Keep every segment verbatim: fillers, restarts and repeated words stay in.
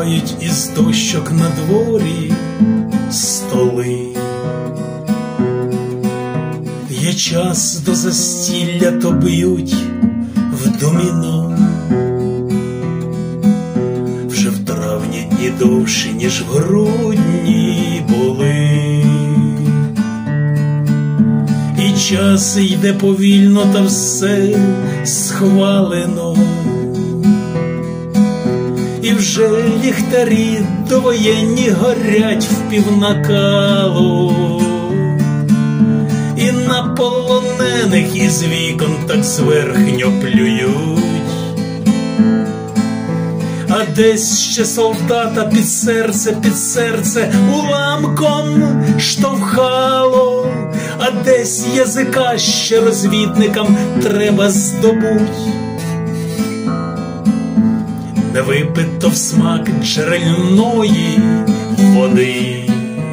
накривають із дощок на дворі столи. Є час до застілля, то б'ють в доміно. Вже в травні дні довші, ніж в грудні були. І час йде повільно, та все схвалено. І вже ліхтарі довоєнні горять впівнакалу. І на полонених із вікон так зверхньо плюють. А десь ще солдата під серце, під серце уламком штовхало. А десь язика ще розвідникам треба здобуть. Не випито в смак джерельної води.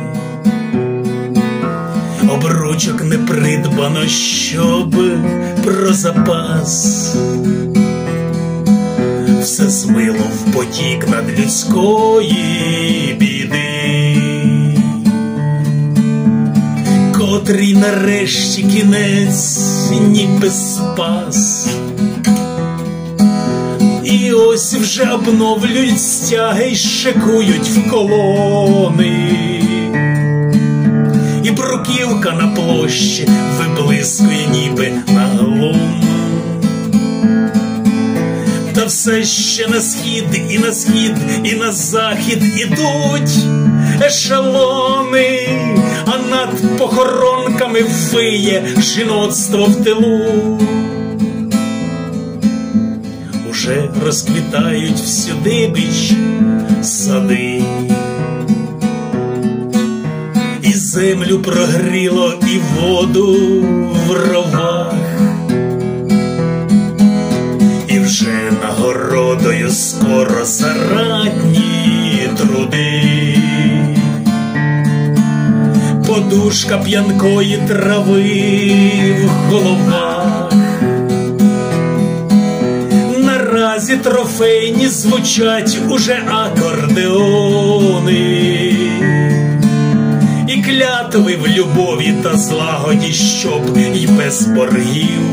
Обручок не придбано, щоб про запас. Все змило в потік над людської біди, котрий нарешті кінець ніби спас. І ось вже обновлюють стяги й шикують в колони. І бруківка на площі виблискує ніби на глум. Та все ще на схід, і на схід, і на захід ідуть ешелони, а над похоронками виє жіноцтво в тилу. Уже розквітають всюдибіч сади, і землю прогріло, і воду в ровах. І вже нагородою скоро зарадні труди. Подушка п'янкої трави в головах. Наразі трофейні звучать уже акордеони. І клятви в любові та злагоді, щоб й без боргів.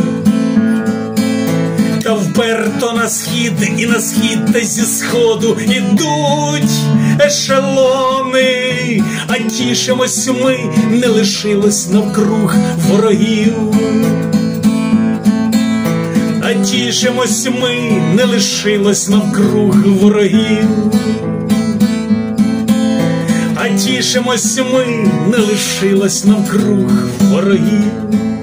Та вперто на схід, і на схід, та зі сходу ідуть ешелони. А тішимось ми, не лишилось навкруг ворогів. А тішимось ми, не лишилось навкруг ворогів. А тішимось ми, не лишилось навкруг ворогів.